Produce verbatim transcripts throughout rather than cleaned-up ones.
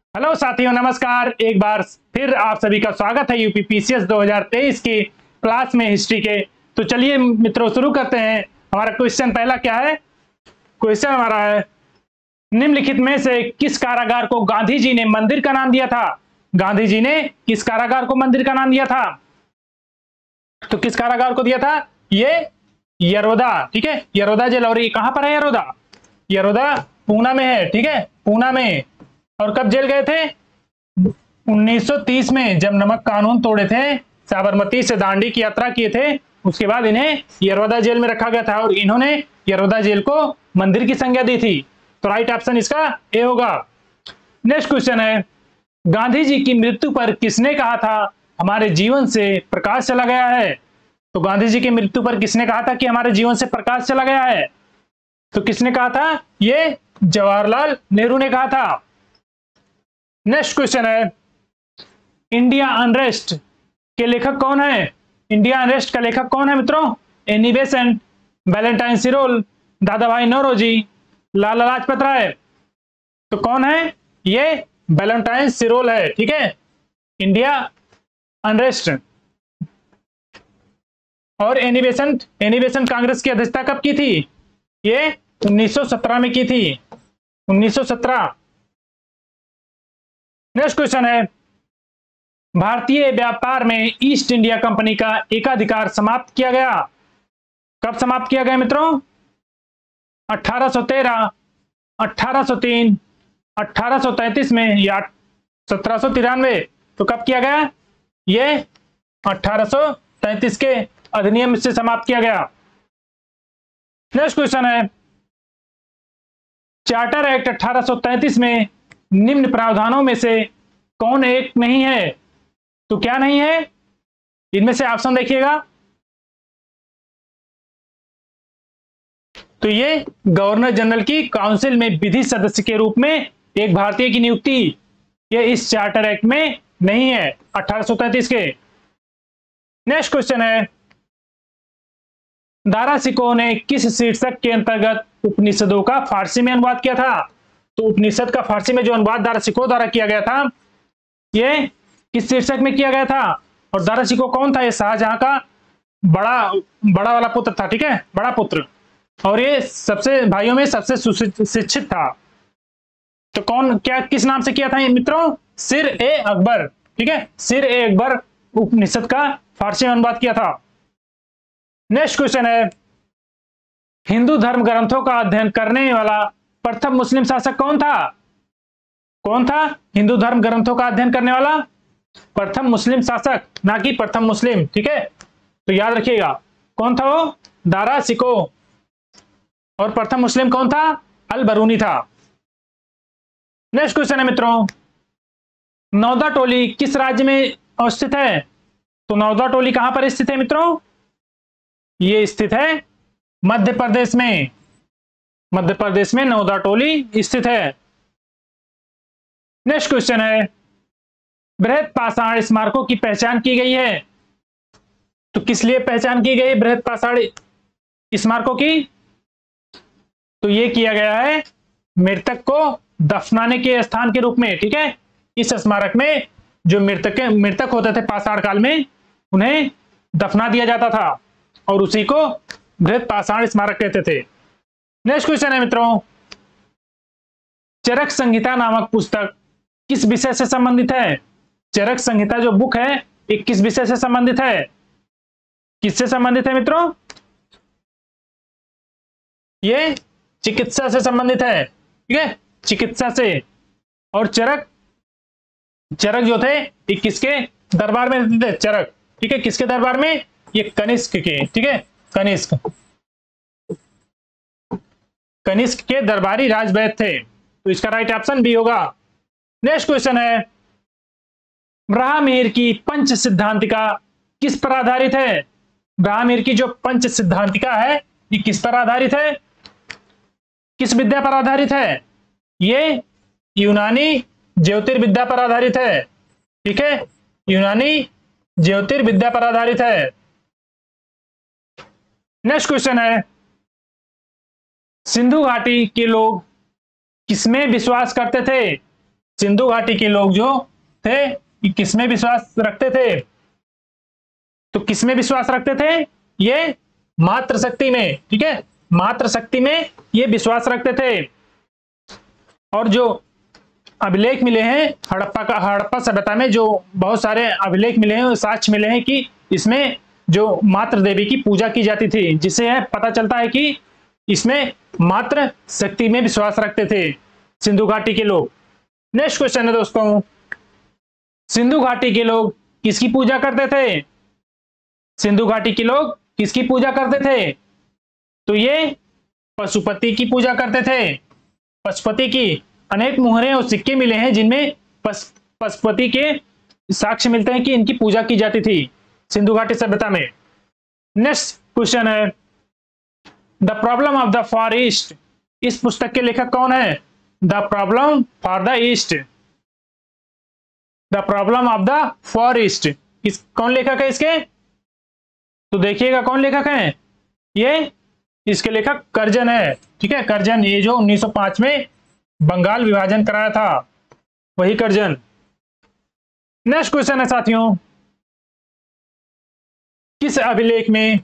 Hello साथियों, नमस्कार। एक बार फिर आप सभी का स्वागत है यूपी पीसीएस दो हज़ार तेईस की क्लास में हिस्ट्री के। तो चलिए मित्रों शुरू करते हैं। हमारा क्वेश्चन पहला क्या है? क्वेश्चन हमारा है, निम्नलिखित में से किस कारागार को गांधी जी ने मंदिर का नाम दिया था? गांधी जी ने किस कारागार को मंदिर का नाम दिया था? तो किस कारागार को दिया था? ये यरोदा। ठीक है, यरोदा जेल। और ये कहां पर है? यरोदा यरोदा पूना में है। ठीक है, पूना में। और कब जेल गए थे? उन्नीस सौ तीस में, जब नमक कानून तोड़े थे, साबरमती से दांडी की यात्रा किए थे, उसके बाद इन्हें यरोदा जेल में रखा गया था और इन्होंने यरोदा जेल को मंदिर की संज्ञा दी थी। तो राइट ऑप्शन इसका ए होगा। नेक्स्ट क्वेश्चन है, गांधी जी की मृत्यु पर किसने कहा था हमारे जीवन से प्रकाश चला गया है? तो गांधी जी की मृत्यु पर किसने कहा था कि हमारे जीवन से प्रकाश चला गया है? तो किसने कहा था? ये जवाहरलाल नेहरू ने कहा था। नेक्स्ट क्वेश्चन है, इंडिया अनरेस्ट के लेखक कौन है? इंडिया अनरेस्ट का लेखक कौन है मित्रों? एनी बेसेंट, वैलेंटाइन सिरोल, दादा भाई नौरोजी, लाला लाजपत राय। तो कौन है? ये वैलेंटाइन सिरोल है। ठीक है, इंडिया अनरेस्ट। और Annie Besant Annie Besant Congress की अध्यक्षता कब की थी? ये उन्नीस सौ सत्रह में की थी, उन्नीस सौ सत्रह। नेक्स्ट क्वेश्चन है, भारतीय व्यापार में ईस्ट इंडिया कंपनी का एकाधिकार समाप्त किया गया। कब समाप्त किया गया मित्रों? अठारह सौ तेरह, अठारह सौ तीन, अठारह सौ तैंतीस में या सत्रह सौ तिरानवे। तो कब किया गया? ये अठारह सौ तैंतीस के अधिनियम से समाप्त किया गया। नेक्स्ट क्वेश्चन है, चार्टर एक्ट अठारह सौ तैंतीस में निम्न प्रावधानों में से कौन एक नहीं है? तो क्या नहीं है? इनमें से ऑप्शन देखिएगा। तो ये गवर्नर जनरल की काउंसिल में विधि सदस्य के रूप में एक भारतीय की नियुक्ति, ये इस चार्टर एक्ट में नहीं है, अठारह सौ तैंतीस के। नेक्स्ट क्वेश्चन है, दारा सिकोह ने किस शीर्षक के अंतर्गत उपनिषदों का फारसी में अनुवाद किया था? तो उपनिषद का फारसी में जो अनुवाद दारा सिकोह द्वारा किया गया था, ये किस शीर्षक में किया गया था? और दारा सिकोह कौन था? ये शाहजहां का बड़ा बड़ा वाला पुत्र था। ठीक है, बड़ा पुत्र। और ये सबसे भाइयों में सबसे सुशिक्षित था। तो कौन क्या किस नाम से किया था ये मित्रों? सिर ए अकबर। ठीक है, सिर ए अकबर उपनिषद का फारसी में अनुवाद किया था। नेक्स्ट क्वेश्चन है, हिंदू धर्म ग्रंथों का अध्ययन करने वाला प्रथम मुस्लिम शासक कौन था? कौन था हिंदू धर्म ग्रंथों का अध्ययन करने वाला? प्रथम मुस्लिम शासक, ना कि प्रथम मुस्लिम। ठीक है, तो याद रखिएगा कौन था वो? दारा सिकोह। और प्रथम मुस्लिम कौन था? अल बरूनी था। नेक्स्ट क्वेश्चन है मित्रों, नौदा टोली किस राज्य में अवस्थित है? तो नौदा टोली कहां पर स्थित है मित्रों? ये स्थित है मध्य प्रदेश में। मध्य प्रदेश में नौदा टोली स्थित है। नेक्स्ट क्वेश्चन है, बृहत पाषाण स्मारकों की पहचान की गई है। तो किस लिए पहचान की गई बृहत पाषाण स्मारकों की? तो ये किया गया है मृतक को दफनाने के स्थान के रूप में। ठीक है, इस स्मारक में जो मृतक मृतक होते थे पाषाण काल में, उन्हें दफना दिया जाता था और उसी को बृहत पाषाण स्मारक कहते थे। नेक्स्ट क्वेश्चन है मित्रों, चरक संहिता नामक पुस्तक किस विषय से संबंधित है? चरक संहिता जो बुक है, ये किस विषय से संबंधित है? किससे संबंधित है मित्रों? ये चिकित्सा से संबंधित है। ठीक है, चिकित्सा से। और चरक चरक जो थे ये किसके दरबार में रहते थे? चरक। ठीक है, किसके दरबार में? ये कनिष्क के। ठीक है, कनिष्क कनिष्क के दरबारी राजवैद्य थे। तो इसका राइट ऑप्शन बी होगा। नेक्स्ट क्वेश्चन है, ब्राह्मीर की पंच सिद्धांतिका किस पर आधारित है? ब्राह्मीर की जो पंच सिद्धांतिका है, ये किस पर आधारित है? किस विद्या पर आधारित है? ये यूनानी ज्योतिर्विद्या पर आधारित है। ठीक है, यूनानी ज्योतिर्विद्या पर आधारित है। नेक्स्ट क्वेश्चन है, सिंधु घाटी के लोग किसमें विश्वास करते थे? सिंधु घाटी के लोग जो थे ये किसमें विश्वास रखते थे? तो किसमें विश्वास रखते थे? ये मातृशक्ति में, ठीक है, मातृशक्ति में ये विश्वास रखते थे। और जो अभिलेख मिले हैं हड़प्पा का, हड़प्पा सभ्यता में जो बहुत सारे अभिलेख मिले हैं, साक्ष्य मिले हैं कि इसमें जो मातृ देवी की पूजा की जाती थी, जिससे पता चलता है कि इसमें मातृ शक्ति में विश्वास रखते थे सिंधु घाटी के लोग। नेक्स्ट क्वेश्चन है दोस्तों, सिंधु घाटी के लोग किसकी पूजा करते थे? सिंधु घाटी के लोग किसकी पूजा करते थे? तो ये पशुपति की पूजा करते थे। पशुपति की अनेक मुहरें और सिक्के मिले हैं जिनमें पशुपति के साक्ष्य मिलते हैं कि इनकी पूजा की जाती थी सिंधु घाटी सभ्यता में। नेक्स्ट क्वेश्चन है, the problem of the far east, इस पुस्तक के लेखक कौन है? The problem for the east, the problem of the far east, इस कौन लेखक है इसके? तो देखिएगा कौन लेखक है, ये इसके लेखक कर्जन है, ठीक है, कर्जन, ये जो उन्नीस सौ पाँच में बंगाल विभाजन कराया था वही कर्जन। नेक्स्ट क्वेश्चन है साथियों, किस अभिलेख में,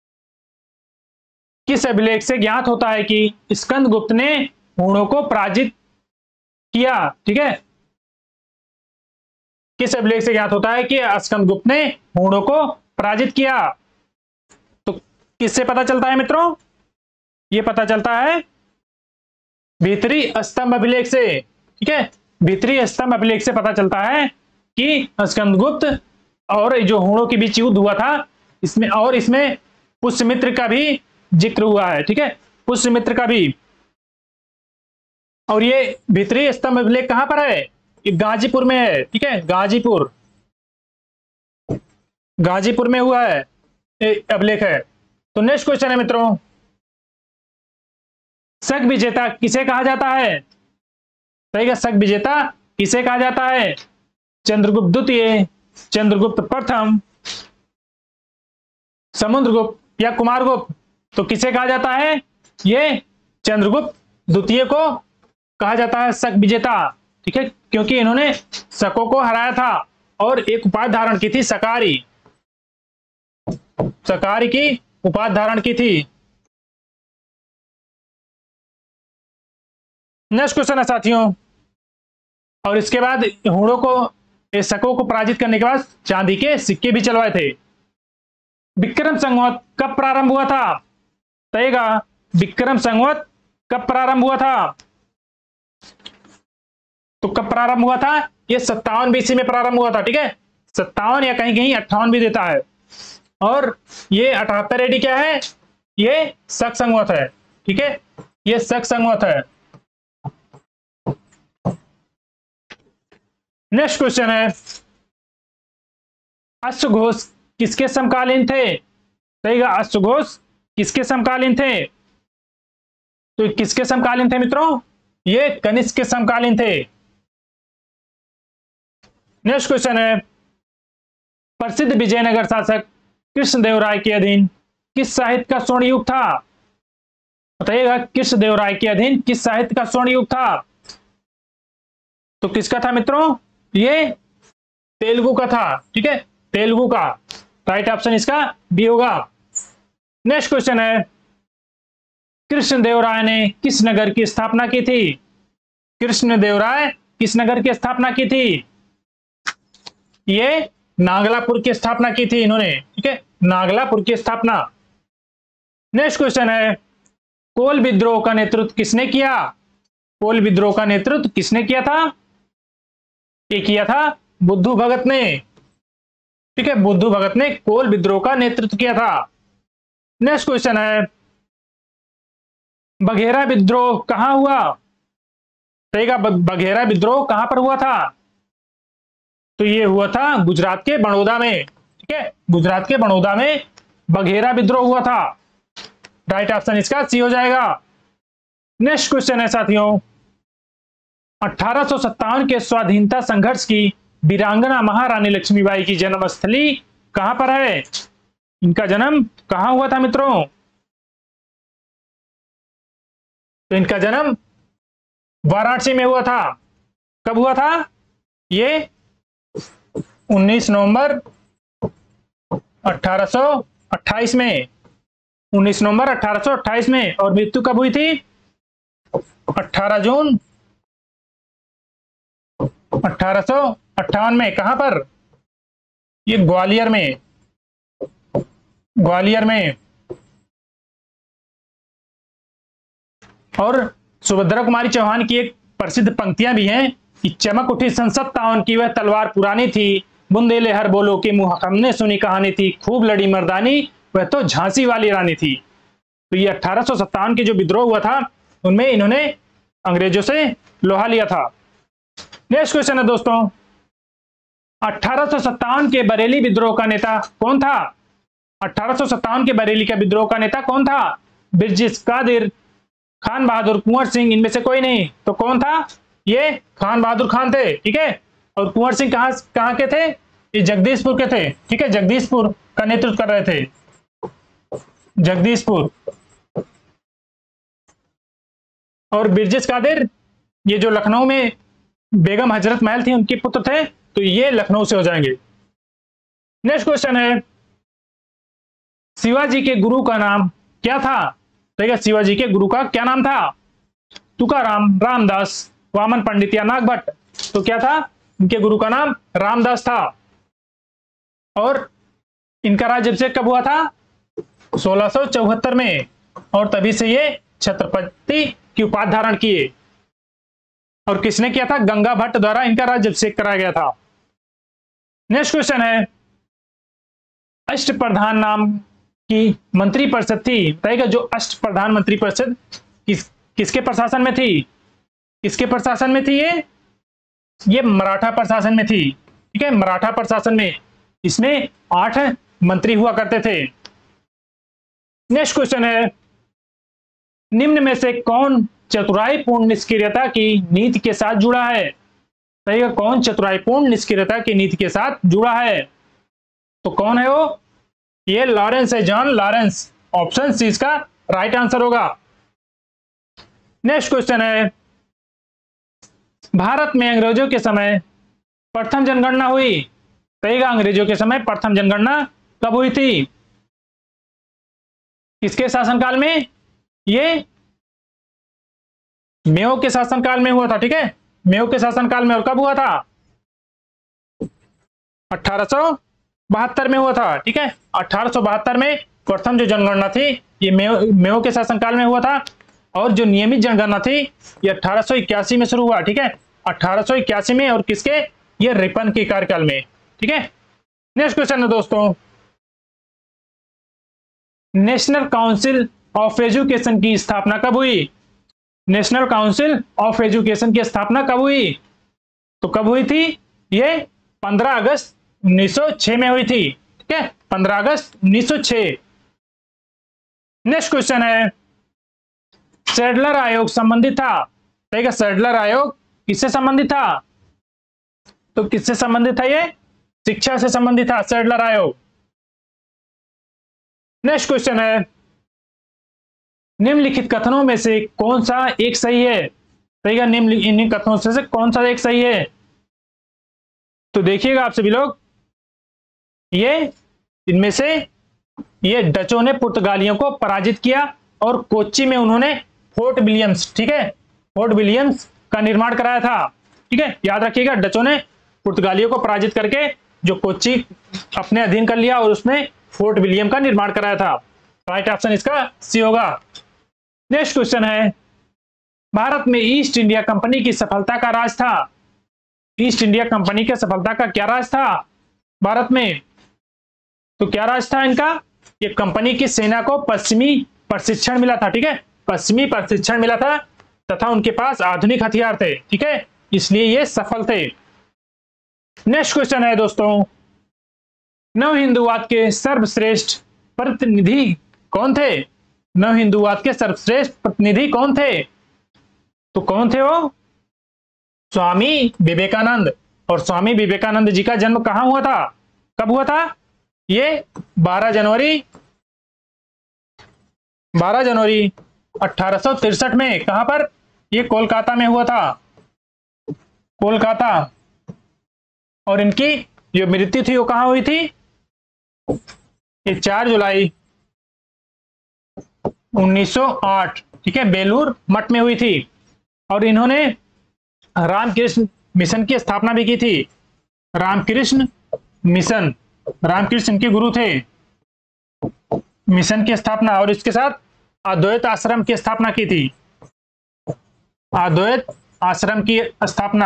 किस अभिलेख से ज्ञात होता है कि स्कंदगुप्त ने हूणों को पराजित किया? ठीक है, किस अभिलेख से ज्ञात होता है कि स्कंदगुप्त ने हूणों को पराजित किया? तो किससे पता चलता है मित्रों? ये पता चलता है भीतरी स्तंभ अभिलेख से, ठीक है, भीतरी स्तंभ अभिलेख से पता चलता है कि स्कंदगुप्त और जो हूणों के बीच युद्ध हुआ था इसमें, और इसमें पुष्यमित्र का भी जिक्र हुआ है, ठीक है, पुष्यमित्र का भी। और ये भीतरी स्तंभ अभिलेख कहां पर है? ये गाजीपुर में है, ठीक है, गाजीपुर, गाजीपुर में हुआ है अभिलेख है। तो नेक्स्ट क्वेश्चन है मित्रों, शक विजेता किसे कहा जाता है? सही है, शक विजेता किसे कहा जाता है? चंद्रगुप्त द्वितीय, चंद्रगुप्त प्रथम, समुद्रगुप्त या कुमारगुप्त? तो किसे कहा जाता है? ये चंद्रगुप्त द्वितीय को कहा जाता है शक विजेता, ठीक है, क्योंकि इन्होंने शकों को हराया था और एक उपाधि धारण की थी, सकारी, सकारी की उपाधि धारण की थी। नेक्स्ट क्वेश्चन है साथियों, और इसके बाद हूणों को, शकों को पराजित करने के बाद चांदी के सिक्के भी चलवाए थे। विक्रम संवत कब प्रारंभ हुआ था? तयगा, विक्रम संवत कब प्रारंभ हुआ था? तो कब प्रारंभ हुआ था? ये सत्तावन बीसी में प्रारंभ हुआ था, ठीक है, सत्तावन या कहीं कहीं अट्ठावन भी देता है। और ये अठहत्तर एडी क्या है? ये शक संवत है, ठीक है, ये शक संवत है। नेक्स्ट क्वेश्चन है, अश्वघोष किसके समकालीन थे? सही, अश्वघोष किसके समकालीन थे? तो किसके समकालीन थे मित्रों? ये कनिष्क के समकालीन थे। नेक्स्ट क्वेश्चन है, प्रसिद्ध विजयनगर शासक कृष्णदेवराय के अधीन किस साहित्य का स्वर्ण युग था? बताइएगा, कृष्णदेवराय के अधीन किस साहित्य का स्वर्ण युग था? तो किसका था मित्रों? ये तेलुगु का था, ठीक है, तेलुगु का। राइट ऑप्शन इसका बी होगा। नेक्स्ट क्वेश्चन है, कृष्णदेवराय ने किस नगर की स्थापना की थी? कृष्णदेवराय किस नगर की स्थापना की थी? ये नागलापुर की स्थापना की थी इन्होंने, ठीक है, नागलापुर की स्थापना। नेक्स्ट क्वेश्चन है, कोल विद्रोह का नेतृत्व किसने किया? कोल विद्रोह का नेतृत्व किसने किया था? ये किया था बुद्धू भगत ने, ठीक है, बुद्धू भगत ने कोल विद्रोह का नेतृत्व किया था। नेक्स्ट क्वेश्चन है, बघेरा विद्रोह कहां हुआ? सही, बघेरा विद्रोह कहां पर हुआ था? तो ये हुआ था गुजरात के बड़ौदा में, ठीक है, गुजरात के बड़ौदा में बघेरा विद्रोह हुआ था। राइट ऑप्शन इसका सी हो जाएगा। नेक्स्ट क्वेश्चन है साथियों, अठारह सौ सत्तावन के स्वाधीनता संघर्ष की वीरांगना महारानी लक्ष्मीबाई की जन्मस्थली कहां पर है? इनका जन्म कहां हुआ था मित्रों? तो इनका जन्म वाराणसी में हुआ था। कब हुआ था ये? उन्नीस नवंबर अठारह सौ अट्ठाईस में, उन्नीस नवंबर अठारह सौ अट्ठाईस में। और मृत्यु कब हुई थी? अठारह जून अठारह सौ अट्ठावन में। कहां पर? ये ग्वालियर में, ग्वालियर में। और सुभद्रा कुमारी चौहान की एक प्रसिद्ध पंक्तियां भी हैं कि चमक उठी संसद तावन की, वह तलवार पुरानी थी, बुंदेले हर बोलो कि मुंह हमने सुनी कहानी थी, खूब लड़ी मर्दानी, वह तो झांसी वाली रानी थी। तो ये अठारह सौ सत्तावन के जो विद्रोह हुआ था उनमें इन्होंने अंग्रेजों से लोहा लिया था। नेक्स्ट क्वेश्चन है दोस्तों, अठारह सौ सत्तावन के बरेली विद्रोह का नेता कौन था? अठारह सौ सत्तावन के बरेली का विद्रोह का नेता कौन था? बिरजिस कादिर, खान बहादुर, कुंवर सिंह, इनमें से कोई नहीं। तो कौन था? ये खान बहादुर खान थे, ठीक है। और कुंवर सिंह कहां कहां के थे? ये जगदीशपुर के थे, ठीक है। जगदीशपुर का नेतृत्व कर रहे थे, जगदीशपुर। और बिरजिस कादिर ये जो लखनऊ में बेगम हजरत महल थी उनके पुत्र थे, तो ये लखनऊ से हो जाएंगे। नेक्स्ट क्वेश्चन है, शिवाजी के गुरु का नाम क्या था? देखिए शिवाजी के गुरु का क्या नाम था? तुकाराम, रामदास, वामन पंडित या नागभट्ट। तो क्या था? इनके गुरु का नाम रामदास था। और इनका राज्याभिषेक कब हुआ था? सोलह सौ चौहत्तर में। और तभी से ये छत्रपति की उपाधि धारण किए। और किसने किया था? गंगा भट्ट द्वारा इनका राज्याभिषेक कराया गया था। नेक्स्ट क्वेश्चन है, अष्टप्रधान नाम की मंत्री परिषद थी, बताइएगा। जो अष्टप्रधान मंत्री परिषद किस किसके प्रशासन में थी? किसके प्रशासन में थी ये? ये मराठा प्रशासन में थी, ठीक है, मराठा प्रशासन में। इसमें आठ मंत्री हुआ करते थे। नेक्स्ट क्वेश्चन है, निम्न में से कौन चतुराईपूर्ण निष्क्रियता की नीति के साथ जुड़ा है? बताइएगा कौन चतुराईपूर्ण निष्क्रियता की नीति के साथ जुड़ा है? तो कौन है वो? ये लॉरेंस है, जॉन लॉरेंस। ऑप्शन सी इसका राइट आंसर होगा। नेक्स्ट क्वेश्चन है, भारत में अंग्रेजों के समय प्रथम जनगणना हुई। बताइएगा अंग्रेजों के समय प्रथम जनगणना कब हुई थी? किसके शासनकाल में? ये मेयो के शासनकाल में हुआ था, ठीक है, मेयो के शासनकाल में। और कब हुआ था? अठारह सौ बहत्तर में हुआ था, ठीक है। अठारह सौ बहत्तर में प्रथम जो जनगणना थी ये मेयो मेयो के शासनकाल में हुआ था। और जो नियमित जनगणना थी ये अठारह सौ इक्यासी में शुरू हुआ, ठीक है, अठारह सौ इक्यासी में। और किसके? ये रिपन के कार्यकाल में, ठीक है। नेक्स्ट क्वेश्चन है दोस्तों, नेशनल काउंसिल ऑफ एजुकेशन की स्थापना कब हुई? नेशनल काउंसिल ऑफ एजुकेशन की स्थापना कब हुई? तो कब हुई थी? ये पंद्रह अगस्त उन्नीस सौ छह में हुई थी, ठीक है, पंद्रह अगस्त उन्नीस सौ छह। नेक्स्ट क्वेश्चन है, सैडलर आयोग संबंधित था। देखिए सैडलर आयोग किससे संबंधित था? तो किससे संबंधित था? ये शिक्षा से संबंधित था सैडलर आयोग। नेक्स्ट क्वेश्चन है, निम्नलिखित कथनों में से कौन सा एक सही है? देखिएगा निम्न कथनों से, से कौन सा एक सही है? तो देखिएगा आप सभी लोग, ये इनमें से ये डचों ने पुर्तगालियों को पराजित किया और कोच्चि में उन्होंने फोर्ट विलियम्स, ठीक है, फोर्ट विलियम्स का निर्माण कराया था, ठीक है। याद रखिएगा डचों ने पुर्तगालियों को पराजित करके जो कोच्चि अपने अधीन कर लिया और उसमें फोर्ट विलियम का निर्माण कराया था। राइट ऑप्शन इसका सी होगा। नेक्स्ट क्वेश्चन है, भारत में ईस्ट इंडिया कंपनी की सफलता का राज था। ईस्ट इंडिया कंपनी के सफलता का क्या राज था भारत में? तो क्या राज था इनका? ये कंपनी की सेना को पश्चिमी प्रशिक्षण मिला था, ठीक है, पश्चिमी प्रशिक्षण मिला था तथा उनके पास आधुनिक हथियार थे, ठीक है, इसलिए ये सफल थे। नेक्स्ट क्वेश्चन है दोस्तों, नव हिंदुवाद के सर्वश्रेष्ठ प्रतिनिधि कौन थे? नव हिंदुवाद के सर्वश्रेष्ठ प्रतिनिधि कौन थे? तो कौन थे वो? स्वामी विवेकानंद। और स्वामी विवेकानंद जी का जन्म कहां हुआ था? कब हुआ था? ये बारह जनवरी बारह जनवरी अठारह सौ तिरसठ में। कहां पर? ये कोलकाता में हुआ था, कोलकाता। और इनकी जो मृत्यु थी वो कहां हुई थी? ये चार जुलाई उन्नीस सौ आठ, ठीक है, बेलूर मठ में हुई थी। और इन्होंने रामकृष्ण मिशन की स्थापना भी की थी। रामकृष्ण मिशन, रामकृष्ण के गुरु थे। मिशन की स्थापना और इसके साथ अद्वैत आश्रम की स्थापना की थी। अद्वैत आश्रम की स्थापना।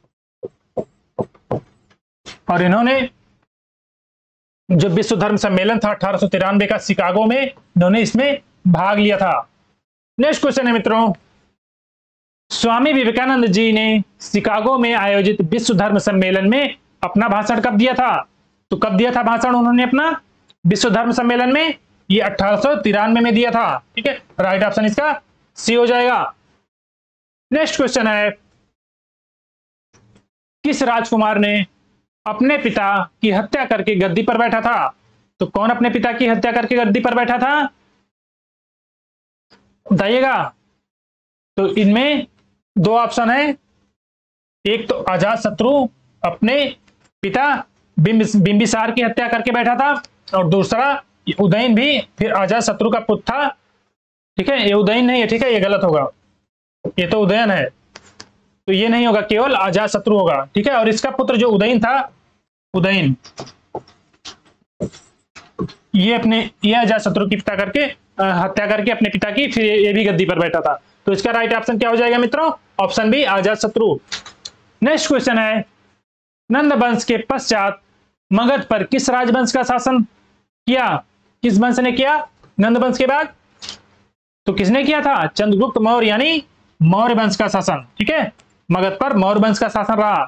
और इन्होंने जो विश्व धर्म सम्मेलन था अठारह सौ तिरानवे का शिकागो में, इन्होंने इसमें भाग लिया था। नेक्स्ट क्वेश्चन है मित्रों, स्वामी विवेकानंद जी ने शिकागो में आयोजित विश्व धर्म सम्मेलन में अपना भाषण कब दिया था? तो कब दिया था भाषण उन्होंने अपना विश्व धर्म सम्मेलन में? ये अठारह सौ तिरानवे में दिया था। ठीक है, राइट ऑप्शन इसका सी हो जाएगा। नेक्स्ट क्वेश्चन है, किस राजकुमार ने अपने पिता की हत्या करके गद्दी पर बैठा था? तो कौन अपने पिता की हत्या करके गद्दी पर बैठा था, बताइएगा। तो इनमें दो ऑप्शन है, एक तो अजात शत्रु अपने पिता बिंबिसार की हत्या करके बैठा था, और दूसरा उदयन भी फिर अजात शत्रु का पुत्र था। ठीक है, ये उदयन नहीं है, ठीक है, ये गलत होगा, ये तो उदयन है, तो ये नहीं होगा, केवल अजात शत्रु होगा। ठीक है, और इसका पुत्र जो उदयन था, उदयन ये अपने ये अजात शत्रु की पिता करके हत्या करके अपने पिता की, फिर ये भी गद्दी पर बैठा था। तो इसका राइट ऑप्शन क्या हो जाएगा मित्रों? ऑप्शन बी, अजात शत्रु। नेक्स्ट क्वेश्चन है, नंद वंश के पश्चात मगध पर किस राजवंश का शासन किया? किस वंश ने किया नंद वंश के बाद? तो किसने किया था? चंद्रगुप्त मौर्य, यानी मौर्य वंश का शासन। ठीक है, मगध पर मौर्य वंश का शासन रहा।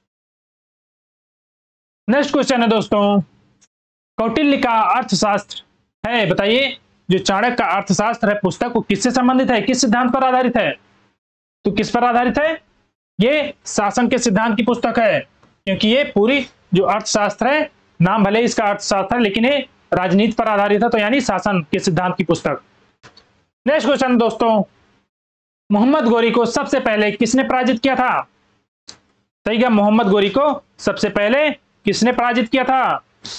नेक्स्ट क्वेश्चन है दोस्तों, कौटिल्य का अर्थशास्त्र है, बताइए, जो चाणक्य का अर्थशास्त्र है पुस्तक, वो किससे संबंधित है, किस सिद्धांत पर आधारित है? तो किस पर आधारित है? ये शासन के सिद्धांत की पुस्तक है, क्योंकि ये पूरी जो अर्थशास्त्र है, नाम भले इसका अर्थशास्त्र है लेकिन ये राजनीति पर आधारित है, तो यानी शासन के सिद्धांत की पुस्तक। नेक्स्ट क्वेश्चन दोस्तों, मोहम्मद गोरी को सबसे पहले किसने पराजित किया था? सही है, मोहम्मद गोरी को सबसे पहले किसने पराजित किया था?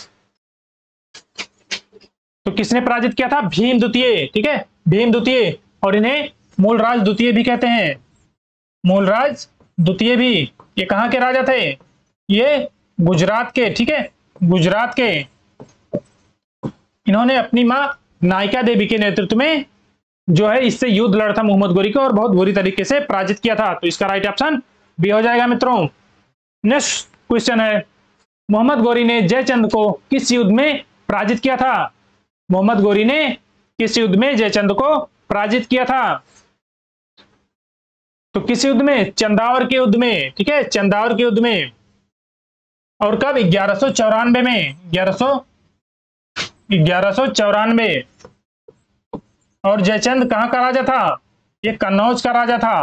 तो किसने पराजित किया था? भीम द्वितीय। ठीक है, भीम द्वितीय, और इन्हें मूलराज द्वितीय भी कहते हैं। मूलराज द्वितीय भी, ये कहां के राजा थे? ये गुजरात के। ठीक है, गुजरात के। इन्होंने अपनी मां नायिका देवी के नेतृत्व में जो है इससे युद्ध लड़ा था मोहम्मद गोरी को, और बहुत बुरी तरीके से पराजित किया था। तो इसका राइट ऑप्शन बी हो जाएगा मित्रों। नेक्स्ट क्वेश्चन है, मोहम्मद गोरी ने जयचंद को किस युद्ध में पराजित किया था? मोहम्मद गोरी ने किस युद्ध में जयचंद को पराजित किया था? तो किस युद्ध में? चंदावर के युद्ध में। ठीक है, चंदावर के युद्ध में। और कब? ग्यारह सौ चौरानवे में, ग्यारह सौ ग्यारह सौ चौरानवे। और जयचंद कहां का राजा था? ये कन्नौज का राजा था,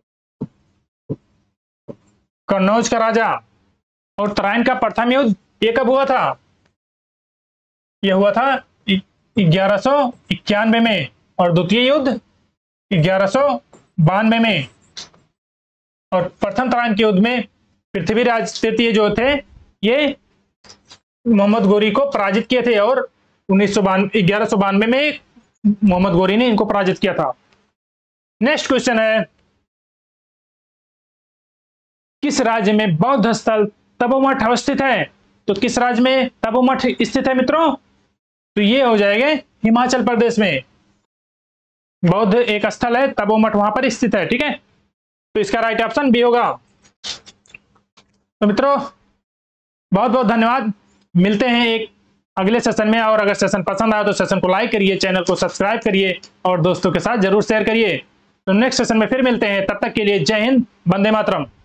कन्नौज का राजा। और तराइन का प्रथम युद्ध ये कब हुआ था? यह हुआ था ग्यारह सौ इक्यानवे में, और द्वितीय युद्ध ग्यारह सौ बानवे में। और प्रथम तराइन के युद्ध में पृथ्वीराज तृतीय जो थे, ये मोहम्मद गोरी को पराजित किए थे, और उन्नीस सौ बानवे ग्यारह सौ बानवे में मोहम्मद गोरी ने इनको पराजित किया था। नेक्स्ट क्वेश्चन है, किस राज्य में बौद्ध स्थल तपोमठ अवस्थित है? तो किस राज्य में तपोमठ स्थित है मित्रों? तो ये हो जाएगा हिमाचल प्रदेश में। बौद्ध एक स्थल है, तपोमठ वहां पर स्थित है। ठीक है, तो इसका राइट ऑप्शन बी होगा। तो मित्रों बहुत बहुत धन्यवाद, मिलते हैं एक अगले सेशन में। और अगर सेशन पसंद आया तो सेशन को लाइक करिए, चैनल को सब्सक्राइब करिए, और दोस्तों के साथ जरूर शेयर करिए। तो नेक्स्ट सेशन में फिर मिलते हैं, तब तक के लिए जय हिंद, वंदे मातरम।